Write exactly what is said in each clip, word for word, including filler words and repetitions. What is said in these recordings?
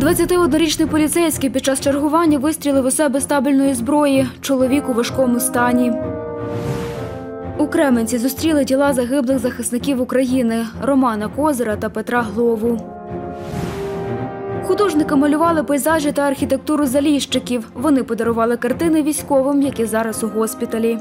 двадцятиоднорічний поліцейський під час чергування вистрілив у себе з табельної зброї. Чоловік у важкому стані. У Кременці зустріли тіла загиблих захисників України – Романа Козира та Петра Глову. Художники малювали пейзажі та архітектуру заліщиків. Вони подарували картини військовим, які зараз у госпіталі.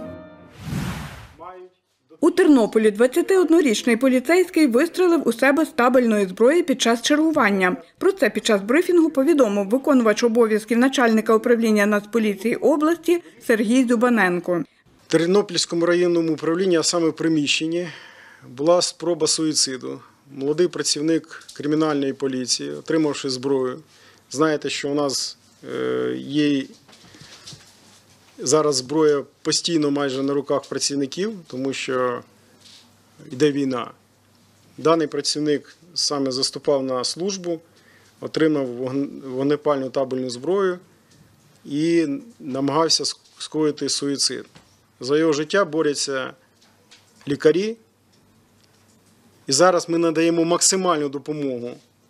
У Тернополі двадцятиоднорічний поліцейський вистрелив у себе з табельної зброї під час чергування. Про це під час брифінгу повідомив виконувач обов'язків начальника управління Нацполіції області Сергій Зубаненко. В Тернопільському районному управлінні, а саме в приміщенні, була спроба суїциду. Молодий працівник кримінальної поліції, отримавши зброю, знаєте, що у нас є зараз зброя постійно майже на руках працівників, тому що йде війна. Даний працівник саме заступав на службу, отримав вогнепальну табельну зброю і намагався скоїти суїцид. За його життя борються лікарі. І зараз ми надаємо максимальну допомогу,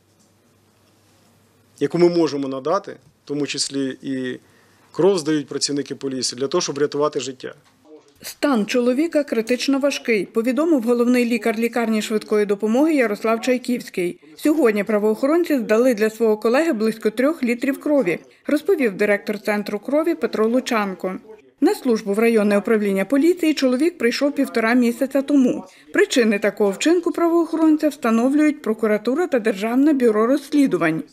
яку ми можемо надати, в тому числі і кров здають працівники поліції, для того, щоб рятувати життя. Стан чоловіка критично важкий, повідомив головний лікар лікарні швидкої допомоги Ярослав Чайківський. Сьогодні правоохоронці здали для свого колеги близько трьох літрів крові, розповів директор Центру крові Петро Лучанко. На службу в районне управління поліції чоловік прийшов півтора місяця тому. Причини такого вчинку правоохоронця встановлюють прокуратура та Державне бюро розслідувань.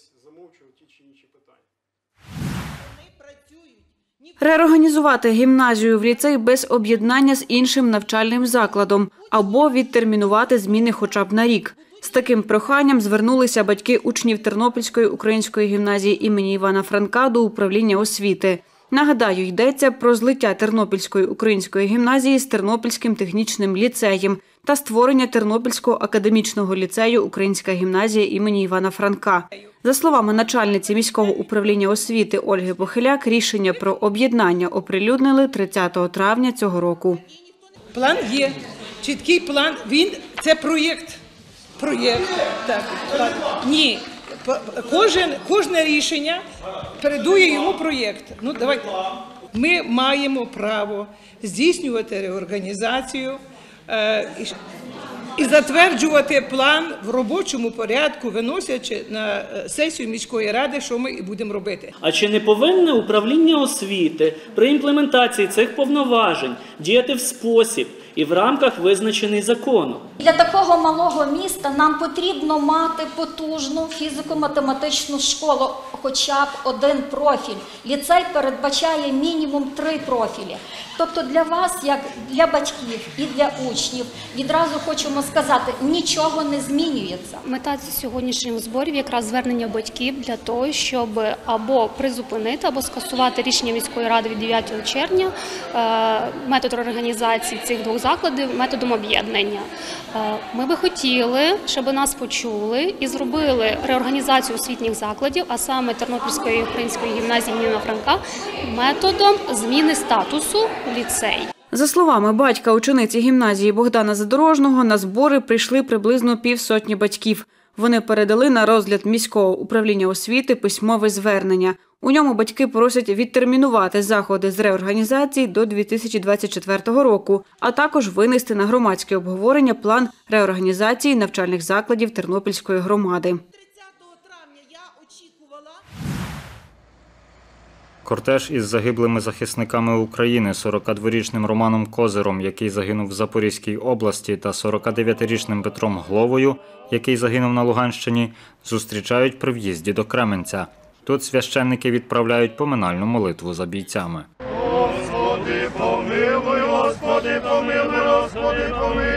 Реорганізувати гімназію в ліцей без об'єднання з іншим навчальним закладом або відтермінувати зміни хоча б на рік. З таким проханням звернулися батьки учнів Тернопільської української гімназії імені Івана Франка до управління освіти. Нагадаю, йдеться про злиття Тернопільської української гімназії з Тернопільським технічним ліцеєм та створення Тернопільського академічного ліцею «Українська гімназія імені Івана Франка». За словами начальниці міського управління освіти Ольги Похиляк, рішення про об'єднання оприлюднили тридцятого травня цього року. План є, чіткий план, він – це проєкт. Проєкт, так, план. Ні. Кожен, кожне рішення передує йому проєкт. Ну, давайте. Ми маємо право здійснювати реорганізацію е, і, і затверджувати план в робочому порядку, виносячи на сесію міської ради, що ми і будемо робити. А чи не повинне управління освіти при імплементації цих повноважень діяти в спосіб і в рамках, визначений законом? Для такого малого міста нам потрібно мати потужну фізико-математичну школу, хоча б один профіль. Ліцей передбачає мінімум три профілі. Тобто для вас, як для батьків і для учнів, відразу хочемо сказати, нічого не змінюється. Мета сьогоднішніх зборів якраз звернення батьків для того, щоб або призупинити, або скасувати рішення міської ради від дев'ятого червня, метод реорганізації цих двох закладів методом об'єднання. Ми би хотіли, щоб нас почули і зробили реорганізацію освітніх закладів, а саме Тернопільської української гімназії імені Івана Франка, методом зміни статусу ліцей. За словами батька учениці гімназії Богдана Задорожного, на збори прийшли приблизно півсотні батьків. Вони передали на розгляд міського управління освіти письмове звернення. У ньому батьки просять відтермінувати заходи з реорганізації до дві тисячі двадцять четвертого року, а також винести на громадське обговорення план реорганізації навчальних закладів Тернопільської громади. Кортеж із загиблими захисниками України, сорокадворічним Романом Козиром, який загинув в Запорізькій області, та сорокадев'ятирічним Петром Гловою, який загинув на Луганщині, зустрічають при в'їзді до Кременця. Тут священники відправляють поминальну молитву за бійцями. Господи, помилуй, Господи, помилуй, Господи, помилуй.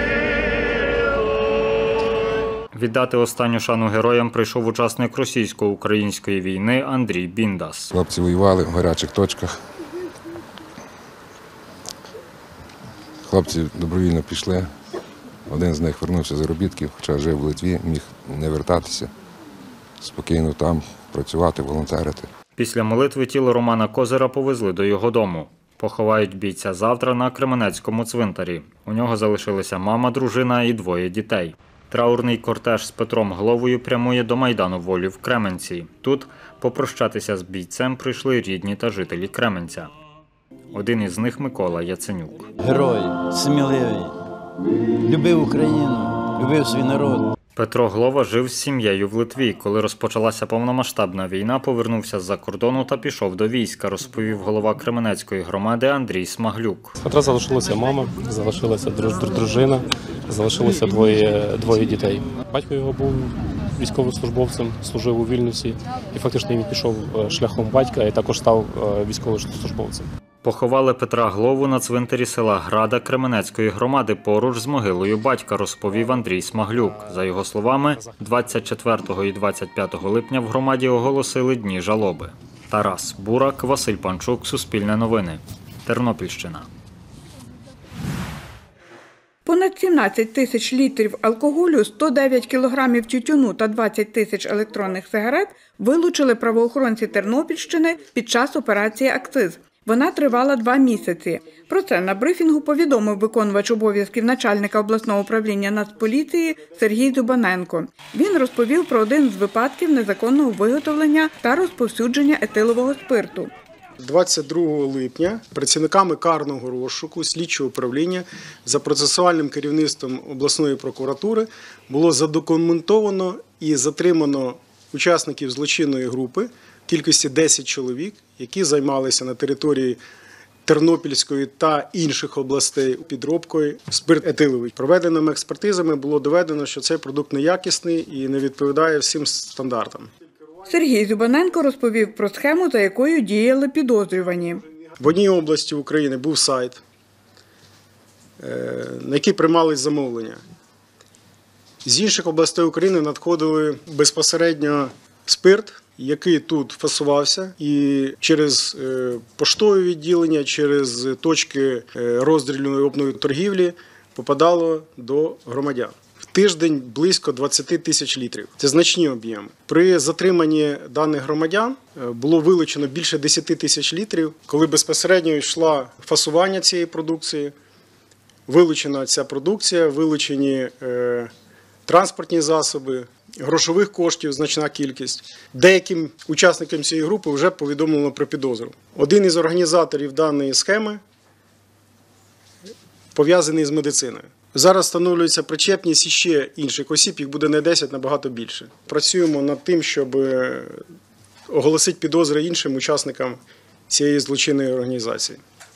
Віддати останню шану героям прийшов учасник російсько-української війни Андрій Біндас. Хлопці воювали в гарячих точках. Хлопці добровільно пішли. Один з них повернувся з заробітків, хоча жив в Литві, міг не вертатися. Спокійно там працювати, волонтерити. Після молитви тіло Романа Козира повезли до його дому. Поховають бійця завтра на Кременецькому цвинтарі. У нього залишилися мама, дружина і двоє дітей. Траурний кортеж з Петром Гловою прямує до Майдану Волі в Кременці. Тут попрощатися з бійцем прийшли рідні та жителі Кременця. Один із них – Микола Яценюк. Герой, сміливий, любив Україну, любив свій народ. Петро Глова жив з сім'єю в Литві. Коли розпочалася повномасштабна війна, повернувся з-за кордону та пішов до війська, розповів голова Кременецької громади Андрій Смаглюк. У Петра залишилася мама, залишилася дружина, залишилося двоє, двоє дітей. Батько його був військовослужбовцем, служив у Вільнюсі і фактично він пішов шляхом батька і також став військовослужбовцем. Поховали Петра Глову на цвинтарі села Града Кременецької громади поруч з могилою батька, розповів Андрій Смаглюк. За його словами, двадцять четвертого і двадцять п'ятого липня в громаді оголосили дні жалоби. Тарас Бурак, Василь Панчук, Суспільне новини, Тернопільщина. Понад сімнадцять тисяч літрів алкоголю, сто дев'ять кілограмів тютюну та двадцять тисяч електронних сигарет вилучили правоохоронці Тернопільщини під час операції «Акциз». Вона тривала два місяці. Про це на брифінгу повідомив виконувач обов'язків начальника обласного управління Нацполіції Сергій Зубаненко. Він розповів про один з випадків незаконного виготовлення та розповсюдження етилового спирту. двадцять другого липня працівниками карного розшуку слідчого управління за процесуальним керівництвом обласної прокуратури було задокументовано і затримано учасників злочинної групи в кількості десять чоловік, які займалися на території Тернопільської та інших областей підробкою спирт етиловий. Проведеними експертизами було доведено, що цей продукт неякісний і не відповідає всім стандартам. Сергій Зубаненко розповів про схему, за якою діяли підозрювані. В одній області України був сайт, на який приймались замовлення. З інших областей України надходили безпосередньо спирт, який тут фасувався, і через поштове відділення, через точки роздрільної обної торгівлі попадало до громадян. В тиждень близько двадцять тисяч літрів. Це значні об'єми. При затриманні даних громадян було вилучено більше десять тисяч літрів, коли безпосередньо йшло фасування цієї продукції, вилучена ця продукція, вилучені е, транспортні засоби, грошових коштів значна кількість. Деяким учасникам цієї групи вже повідомлено про підозру. Один із організаторів даної схеми пов'язаний з медициною. Зараз встановлюється причетність ще інших осіб, їх буде не десять, набагато більше. Працюємо над тим, щоб оголосити підозри іншим учасникам цієї злочинної організації.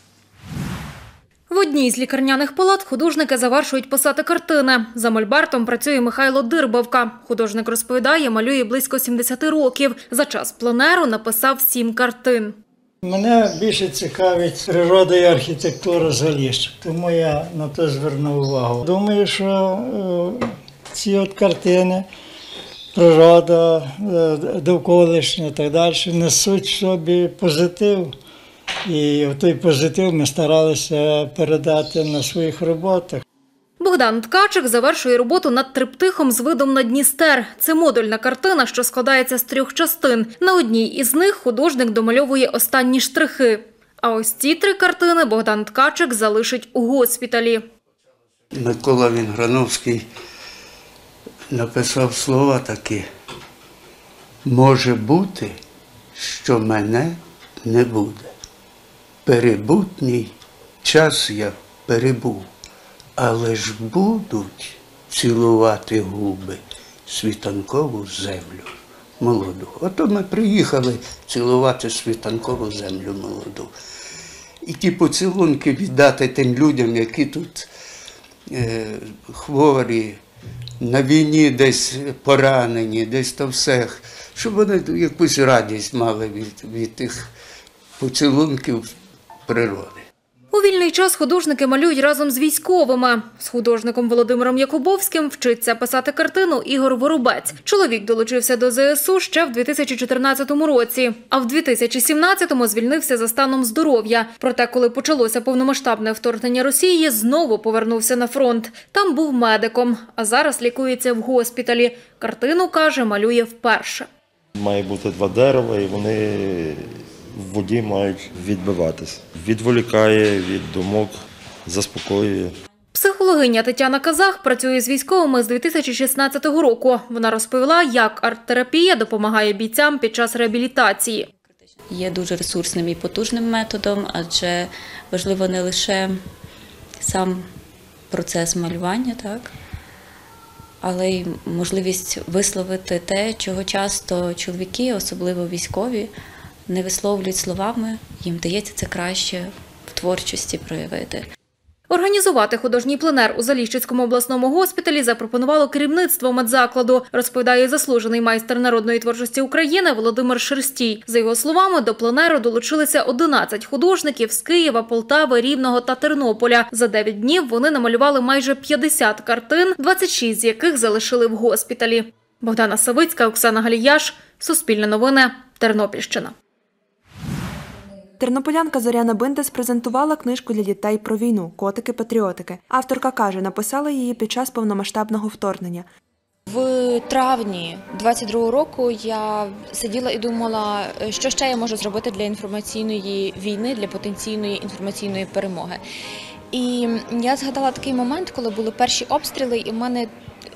В одній з лікарняних палат художники завершують писати картини. За мольбертом працює Михайло Дирбавка. Художник розповідає, малює близько сімдесяти років. За час пленеру написав сім картин. Мене більше цікавить природа і архітектура Заліщ, тому я на це звернув увагу. Думаю, що е, ці от картини, природа, е, довколишня і так далі, несуть в собі позитив. І той позитив ми старалися передати на своїх роботах. Богдан Ткачик завершує роботу над триптихом з видом на Дністер. Це модульна картина, що складається з трьох частин. На одній із них художник домальовує останні штрихи. А ось ці три картини Богдан Ткачик залишить у госпіталі. Микола Вінграновський написав слова такі: «Може бути, що мене не буде. Перебутній час я перебув. Але ж будуть цілувати губи світанкову землю молоду». Ото ми приїхали цілувати світанкову землю молоду. І ті поцілунки віддати тим людям, які тут е, хворі, на війні десь поранені, десь там все, щоб вони якусь радість мали від, від тих поцілунків природи. У вільний час художники малюють разом з військовими. З художником Володимиром Якубовським вчиться писати картину Ігор Воробець. Чоловік долучився до зе ес у ще в дві тисячі чотирнадцятому році, а в дві тисячі сімнадцятому звільнився за станом здоров'я. Проте, коли почалося повномасштабне вторгнення Росії, знову повернувся на фронт. Там був медиком, а зараз лікується в госпіталі. Картину, каже, малює вперше. Має бути два дерева, і вони в воді мають відбиватись. Відволікає від думок, заспокоює. Психологиня Тетяна Казах працює з військовими з дві тисячі шістнадцятого року. Вона розповіла, як арт-терапія допомагає бійцям під час реабілітації. Є дуже ресурсним і потужним методом, адже важливо не лише сам процес малювання, так, але й можливість висловити те, чого часто чоловіки, особливо військові, не висловлюють словами, їм дається це краще в творчості проявити. Організувати художній пленер у Заліщицькому обласному госпіталі запропонувало керівництво медзакладу, розповідає заслужений майстер народної творчості України Володимир Шерстій. За його словами, до пленеру долучилися одинадцять художників з Києва, Полтави, Рівного та Тернополя. За дев'ять днів вони намалювали майже п'ятдесят картин, двадцять шість з яких залишили в госпіталі. Богдана Савицька, Оксана Галіяш, Суспільне новини, Тернопільщина. Тернополянка Зоряна Биндес презентувала книжку для дітей про війну «Котики-патріотики». Авторка каже, написала її під час повномасштабного вторгнення. В травні двадцять другого року я сиділа і думала, що ще я можу зробити для інформаційної війни, для потенційної інформаційної перемоги. І я згадала такий момент, коли були перші обстріли, і в мене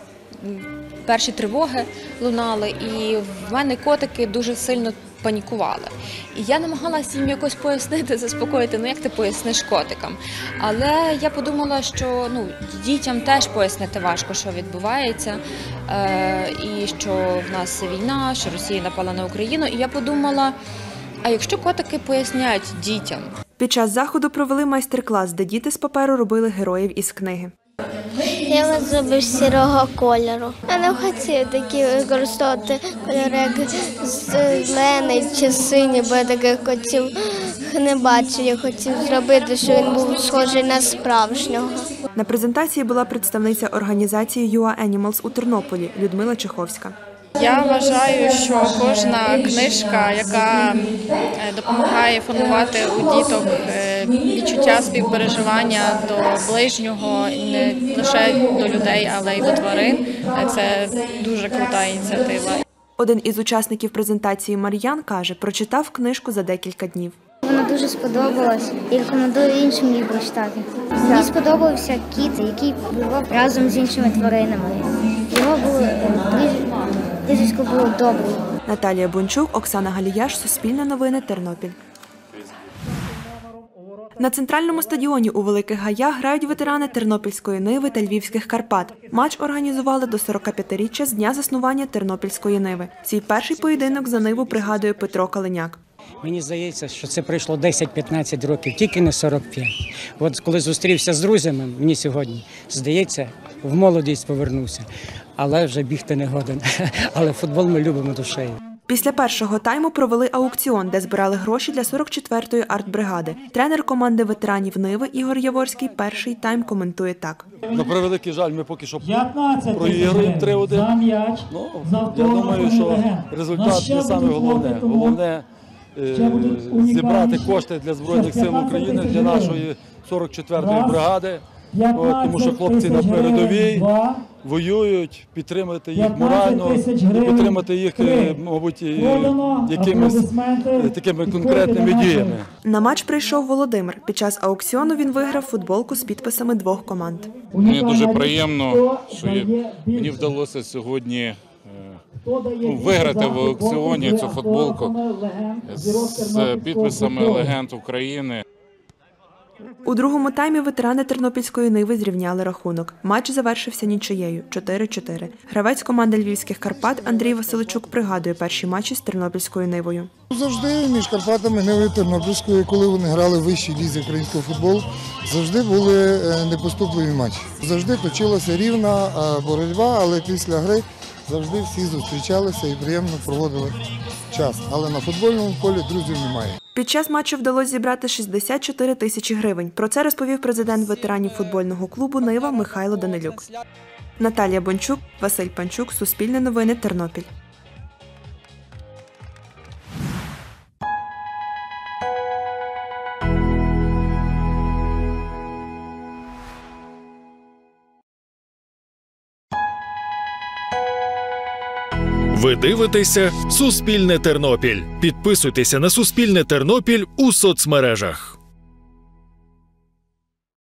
перші тривоги лунали, і в мене котики дуже сильно панікували. І я намагалася їм якось пояснити, заспокоїти, ну як ти поясниш котикам. Але я подумала, що ну, дітям теж пояснити важко, що відбувається, е, і що в нас війна, що Росія напала на Україну. І я подумала, а якщо котики поясняють дітям? Під час заходу провели майстер-клас, де діти з паперу робили героїв із книги. Я вас зробив сірого кольору. Я не хотів такі використовувати кольори, як зелений чи синій, бо я таких котів не бачив. Я хотів зробити, щоб він був схожий на справжнього. На презентації була представниця організації ю а Animals у Тернополі Людмила Чеховська. Я вважаю, що кожна книжка, яка допомагає формувати у діток відчуття співпереживання до ближнього, не лише до людей, але й до тварин, це дуже крута ініціатива. Один із учасників презентації Мар'ян каже, прочитав книжку за декілька днів. Вона дуже сподобалась і рекомендую іншим її прочитати. Мені сподобався кіт, який бував разом з іншими тваринами. Його було прізвисько було добре. Наталія Бончук, Оксана Галіяш, Суспільне новини, Тернопіль. На центральному стадіоні у Великих Гаях грають ветерани Тернопільської Ниви та Львівських Карпат. Матч організували до сорокап'ятиріччя з дня заснування Тернопільської Ниви. Свій перший поєдинок за Ниву пригадує Петро Калиняк. Мені здається, що це пройшло десять-п'ятнадцять років, тільки не сорок п'ять. От коли зустрівся з друзями, мені сьогодні, здається, в молодість повернувся. Але вже бігти не годен. Але футбол ми любимо душею. Після першого тайму провели аукціон, де збирали гроші для сорок четвертої артбригади. Тренер команди ветеранів Ниви Ігор Яворський перший тайм коментує так. На превеликий жаль, ми поки що проігруємо три один. Ну, я думаю, що результат не саме головне. Головне зібрати кошти для Збройних сил України, для нашої сорок четвертої бригади. От, тому що хлопці на передовій воюють, підтримати їх морально, і підтримати їх, мабуть, якимись такими конкретними діями. На матч прийшов Володимир. Під час аукціону він виграв футболку з підписами двох команд. Мені дуже приємно, що мені вдалося сьогодні ну, виграти в аукціоні цю футболку з підписами легенд України. У другому таймі ветерани Тернопільської Ниви зрівняли рахунок. Матч завершився нічиєю – чотири-чотири. Гравець команди Львівських Карпат Андрій Василичук пригадує перші матчі з Тернопільською Нивою. Завжди між Карпатами, Нивою, Тернопільською, коли вони грали в вищій лізі українського футболу, завжди були непоступливі матчі. Завжди точилася рівна боротьба, але після гри завжди всі зустрічалися і приємно проводили час. Але на футбольному полі друзів немає. Під час матчу вдалося зібрати шістдесят чотири тисячі гривень. Про це розповів президент ветеранів футбольного клубу «Нива» Михайло Данилюк. Наталія Бончук, Василь Панчук, Суспільне новини, Тернопіль. Ви дивитеся «Суспільне Тернопіль». Підписуйтеся на «Суспільне Тернопіль» у соцмережах.